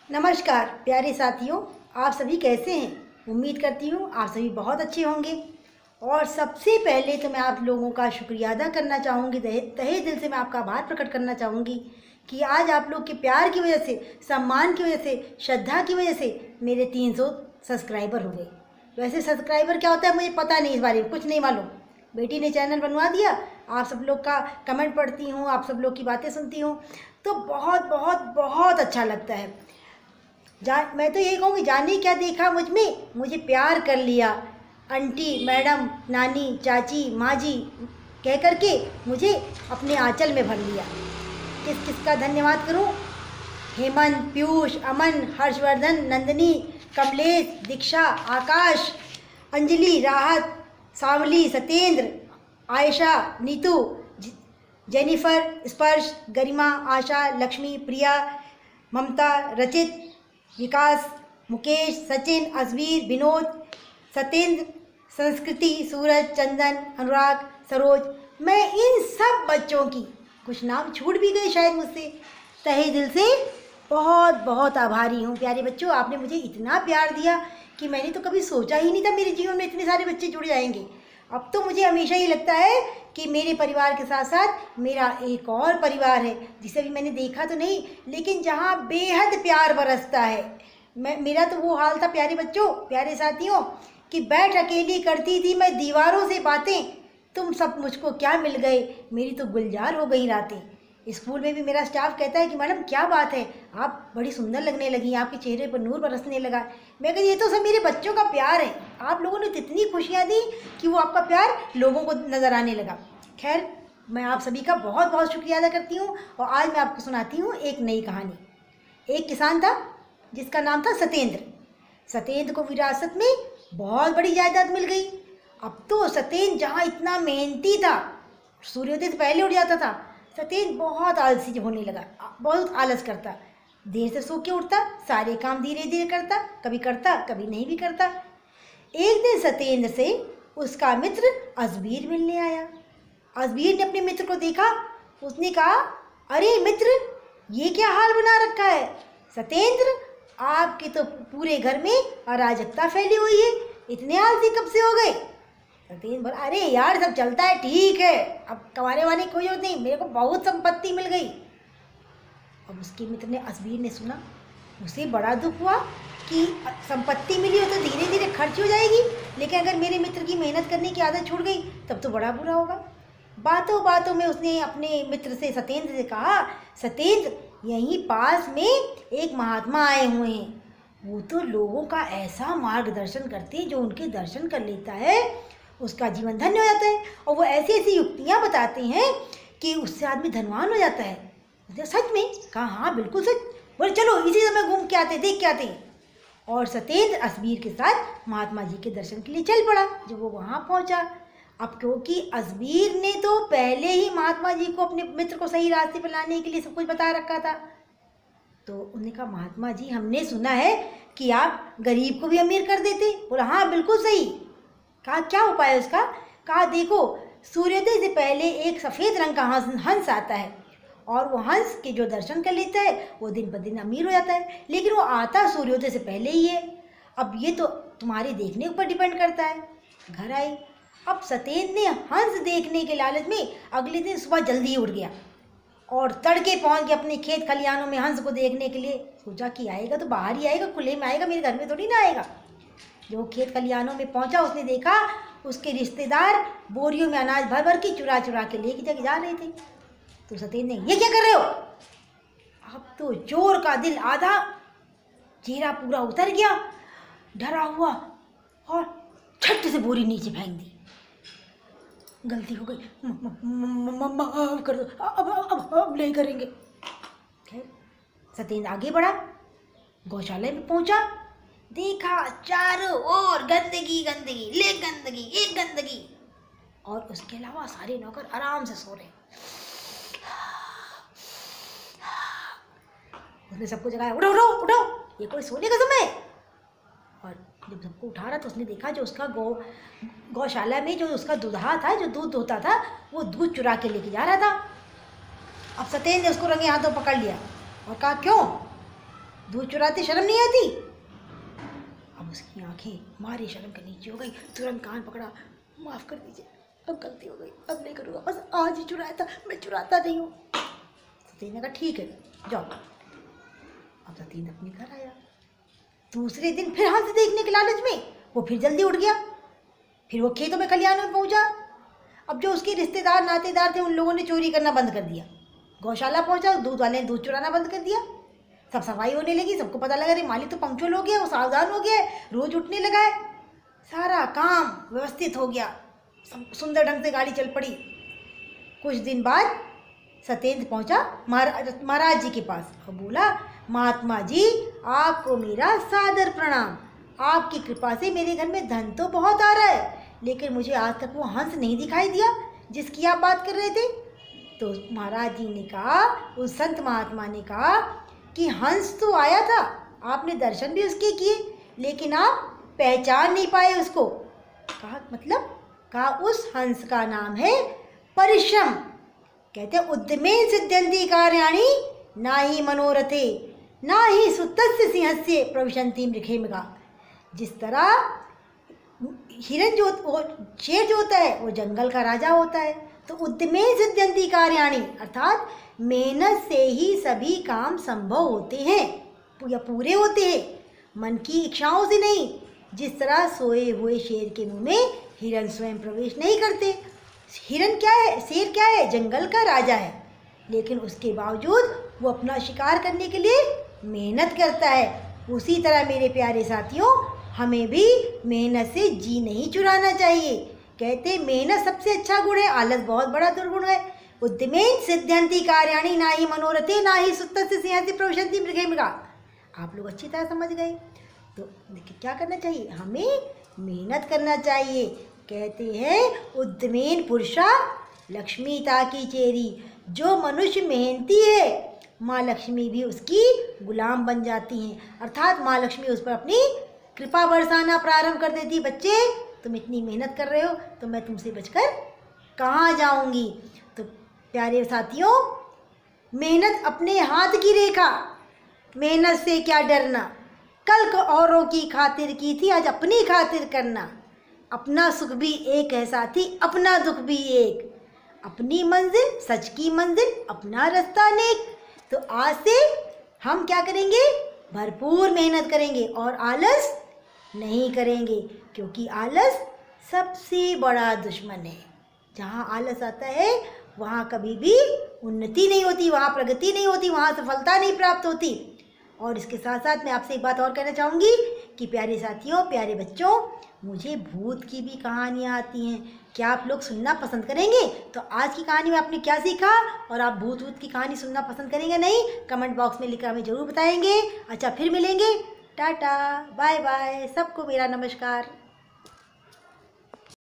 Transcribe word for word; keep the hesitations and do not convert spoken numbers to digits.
नमस्कार प्यारे साथियों, आप सभी कैसे हैं। उम्मीद करती हूँ आप सभी बहुत अच्छे होंगे। और सबसे पहले तो मैं आप लोगों का शुक्रिया अदा करना चाहूँगी, तहे दिल से मैं आपका आभार प्रकट करना चाहूँगी कि आज आप लोग के प्यार की वजह से, सम्मान की वजह से, श्रद्धा की वजह से मेरे तीन सौ सब्सक्राइबर हो गए। वैसे सब्सक्राइबर क्या होता है मुझे पता नहीं, इस बारे में कुछ नहीं मालूम। बेटी ने चैनल बनवा दिया, आप सब लोग का कमेंट पढ़ती हूँ, आप सब लोग की बातें सुनती हूँ, तो बहुत बहुत बहुत अच्छा लगता है। जा मैं तो यही कहूँगी, जाने क्या देखा मुझ में, मुझे प्यार कर लिया। आंटी, मैडम, नानी, चाची, माँ जी कह कर के मुझे अपने आंचल में भर लिया। किस किस का धन्यवाद करूँ? हेमंत, पीयूष, अमन, हर्षवर्धन, नंदिनी, कमलेश, दीक्षा, आकाश, अंजलि, राहत, सावली, सत्येंद्र, आयशा, नीतू, जेनिफर, स्पर्श, गरिमा, आशा, लक्ष्मी, प्रिया, ममता, रचित, विकास, मुकेश, सचिन, असवीर, विनोद, सत्येंद्र, संस्कृति, सूरज, चंदन, अनुराग, सरोज। मैं इन सब बच्चों की, कुछ नाम छूट भी गए शायद मुझसे, तहे दिल से बहुत बहुत आभारी हूँ। प्यारे बच्चों, आपने मुझे इतना प्यार दिया कि मैंने तो कभी सोचा ही नहीं था मेरे जीवन में इतने सारे बच्चे जुड़ जाएंगे। अब तो मुझे हमेशा ही लगता है कि मेरे परिवार के साथ साथ मेरा एक और परिवार है, जिसे अभी मैंने देखा तो नहीं, लेकिन जहाँ बेहद प्यार बरसता है। मैं मेरा तो वो हाल था प्यारे बच्चों, प्यारे साथियों, कि बैठ अकेली करती थी मैं दीवारों से बातें, तुम सब मुझको क्या मिल गए, मेरी तो गुलजार हो गई रातें। स्कूल में भी मेरा स्टाफ कहता है कि मैडम क्या बात है, आप बड़ी सुंदर लगने लगी, आपके चेहरे पर नूर बरसने लगा। मैं कहती ये तो सब मेरे बच्चों का प्यार है, आप लोगों ने तो इतनी खुशियाँ दी कि वो आपका प्यार लोगों को नज़र आने लगा। खैर, मैं आप सभी का बहुत बहुत शुक्रिया अदा करती हूँ और आज मैं आपको सुनाती हूँ एक नई कहानी। एक किसान था जिसका नाम था सत्येंद्र। सत्येंद्र को विरासत में बहुत बड़ी जायदाद मिल गई। अब तो सत्येंद्र जहाँ इतना मेहनती था, सूर्योदय से पहले उठ जाता था, सत्येंद्र बहुत आलसी होने लगा, बहुत आलस करता, देर से सो के उठता, सारे काम धीरे धीरे करता, कभी करता कभी नहीं भी करता। एक दिन सत्येंद्र से उसका मित्र असबीर मिलने आया। असबीर ने अपने मित्र को देखा, उसने कहा, अरे मित्र, ये क्या हाल बना रखा है? सत्येंद्र, आपके तो पूरे घर में अराजकता फैली हुई है, इतने आलसी कब से हो गए? सत्येंद्र बोला, अरे यार सब चलता है, ठीक है, अब कमाने वाने की कोई जरूरत नहीं, मेरे को बहुत संपत्ति मिल गई। अब उसके मित्र ने, असबीर ने सुना, उसे बड़ा दुख हुआ कि संपत्ति मिली हो तो धीरे धीरे खर्च हो जाएगी, लेकिन अगर मेरे मित्र की मेहनत करने की आदत छूट गई तब तो बड़ा बुरा होगा। बातों बातों में उसने अपने मित्र से, सत्येंद्र से कहा, सत्येंद्र, यहीं पास में एक महात्मा आए हुए हैं, वो तो लोगों का ऐसा मार्गदर्शन करते हैं, जो उनके दर्शन कर लेता है उसका जीवन धन्य हो जाता है, और वो ऐसी ऐसी युक्तियाँ बताते हैं कि उससे आदमी धनवान हो जाता है। सच में? कहा, हाँ बिल्कुल सच। बोले चलो इसी समय घूम के आते, देख के आते। और सत्येंद्र असबीर के साथ महात्मा जी के दर्शन के लिए चल पड़ा। जब वो वहाँ पहुँचा, अब क्योंकि असबीर ने तो पहले ही महात्मा जी को, अपने मित्र को सही रास्ते पर लाने के लिए सब कुछ बता रखा था, तो उन्होंने कहा, महात्मा जी, हमने सुना है कि आप गरीब को भी अमीर कर देते। बोला, हाँ बिल्कुल सही। कहा, क्या उपाय है उसका? कहा, देखो, सूर्योदय से पहले एक सफ़ेद रंग का हंस हंस आता है, और वो हंस के जो दर्शन कर लेता है वो दिन ब दिन अमीर हो जाता है, लेकिन वो आता सूर्योदय से पहले ही है। अब ये तो तुम्हारे देखने ऊपर डिपेंड करता है। घर आई। अब सत्येंद्र ने हंस देखने के लालच में अगले दिन सुबह जल्दी उठ गया और तड़के पहुंच गया अपने खेत खलिहानों में हंस को देखने के लिए। सोचा कि आएगा तो बाहर ही आएगा, खुले में आएगा, मेरे घर में थोड़ी ना आएगा। जो खेत खलिहानों में पहुंचा, उसने देखा उसके रिश्तेदार बोरियों में अनाज भर भर के चुरा चुरा के लेके जाके जा रहे थे। तो सत्येंद्र ने, ये क्या कर रहे हो? अब तो चोर का दिल आधा, चेहरा पूरा उतर गया, डरा हुआ, और छट से बोरी नीचे फेंक दी। गलती हो गई, माफ कर दो, अब अब अब नहीं करेंगे। सत्येंद्र आगे बढ़ा, गौशाला में पहुंचा, देखा चारों ओर गंदगी गंदगी, ले गंदगी, एक गंदगी, और उसके अलावा सारे नौकर आराम से सो रहे। उसने सबको जगाया, उठो उठो उठो, ये कोई सोने का समय? और जब सबको उठा रहा तो उसने देखा जो उसका गौ गौशाला में जो उसका दूल्हा था, जो दूध होता था, वो दूध चुरा के लेके जा रहा था। अब सत्येंद्र ने उसको रंगे हाथों पकड़ लिया और कहा, क्यों? दूध चुराते शर्म नहीं आती? अब उसकी आंखें मारी शर्म के नीचे हो गई, तुरंत कान पकड़ा, माफ़ कर दीजिए, अब गलती हो गई, अब नहीं करूँगा, बस आज ही चुराया था, मैं चुराता नहीं हूँ। सत्येंद्र ने कहा ठीक है जाओ। अब सत्येंद्र अपने घर आया। दूसरे दिन फिर हंस देखने के लालच में वो फिर जल्दी उठ गया। फिर वो खेतों में खलिहानों में पहुंचा। अब जो उसके रिश्तेदार नातेदार थे उन लोगों ने चोरी करना बंद कर दिया। गौशाला पहुंचा, दूध वाले ने दूध चुराना बंद कर दिया। सब सफाई होने लगी, सबको पता लगा अरे मालिक तो पंक्चुअल हो गया, वो सावधान हो गया है, रोज उठने लगा है। सारा काम व्यवस्थित हो गया, सब सुंदर ढंग से गाड़ी चल पड़ी। कुछ दिन बाद सत्येंद्र पहुंचा महाराज महाराज जी के पास और बोला, महात्मा जी आपको मेरा सादर प्रणाम। आपकी कृपा से मेरे घर में धन तो बहुत आ रहा है, लेकिन मुझे आज तक वो हंस नहीं दिखाई दिया जिसकी आप बात कर रहे थे। तो महाराज जी ने कहा, उस संत महात्मा ने कहा कि हंस तो आया था, आपने दर्शन भी उसके किए, लेकिन आप पहचान नहीं पाए उसको। कहा मतलब? कहा उस हंस का नाम है परिश्रम। कहते उद्यमेन सिद्ध्यन्ति कार्याणि ना ही मनोरथे ना ही सुतस्य सिंहस्य प्रविशन्ति मृगेमृगा। जिस तरह हिरन जो वो शेर जो होता है वो जंगल का राजा होता है, तो उद्यमेन सिद्ध्यन्ति कार्याणि अर्थात मेहनत से ही सभी काम संभव होते हैं या पूरे होते हैं, मन की इच्छाओं से नहीं। जिस तरह सोए हुए शेर के मुंह में हिरन स्वयं प्रवेश नहीं करते। हिरन क्या है, शेर क्या है, जंगल का राजा है, लेकिन उसके बावजूद वो अपना शिकार करने के लिए मेहनत करता है। उसी तरह मेरे प्यारे साथियों, हमें भी मेहनत से जी नहीं चुराना चाहिए। कहते मेहनत सबसे अच्छा गुण है, आलस बहुत बड़ा दुर्गुण है। उद्यमेन सिद्ध्यन्ति कार्याणि ना ही मनोरथे ना ही सुतस्य सिंहस्य प्रविशन्ति मृगेमृगा। आप लोग अच्छी तरह समझ गए। तो देखिए क्या करना चाहिए, हमें मेहनत करना चाहिए। कहते हैं उद्यमेन पुरुषा लक्ष्मी ताकी चेरी। जो मनुष्य मेहनती है माँ लक्ष्मी भी उसकी गुलाम बन जाती हैं, अर्थात माँ लक्ष्मी उस पर अपनी कृपा बरसाना प्रारंभ कर देती। बच्चे तुम इतनी मेहनत कर रहे हो तो मैं तुमसे बचकर कहाँ जाऊंगी। तो प्यारे साथियों, मेहनत अपने हाथ की रेखा, मेहनत से क्या डरना। कल को औरों की खातिर की थी, आज अपनी खातिर करना। अपना सुख भी एक है साथी, अपना दुख भी एक। अपनी मंजिल सच की मंजिल, अपना रास्ता नेक। तो आज से हम क्या करेंगे, भरपूर मेहनत करेंगे और आलस नहीं करेंगे, क्योंकि आलस सबसे बड़ा दुश्मन है। जहाँ आलस आता है वहाँ कभी भी उन्नति नहीं होती, वहाँ प्रगति नहीं होती, वहाँ सफलता नहीं प्राप्त होती। और इसके साथ साथ मैं आपसे एक बात और कहना चाहूँगी कि प्यारे साथियों, प्यारे बच्चों, मुझे भूत की भी कहानियाँ आती हैं। क्या आप लोग सुनना पसंद करेंगे? तो आज की कहानी में आपने क्या सीखा और आप भूत भूत की कहानी सुनना पसंद करेंगे नहीं? कमेंट बॉक्स में लिखकर हमें ज़रूर बताएंगे। अच्छा, फिर मिलेंगे। टाटा, बाय बाय, सबको मेरा नमस्कार।